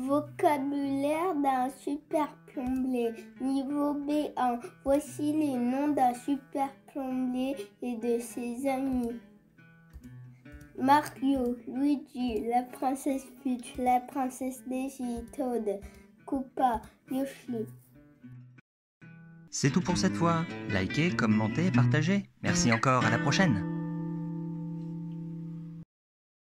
Vocabulaire d'un super plombier. Niveau B1. Voici les noms d'un super plombier et de ses amis. Mario, Luigi, la princesse Peach, la princesse Daisy, Toad, Koopa, Yoshi. C'est tout pour cette fois. Likez, commentez, partagez. Merci encore, à la prochaine.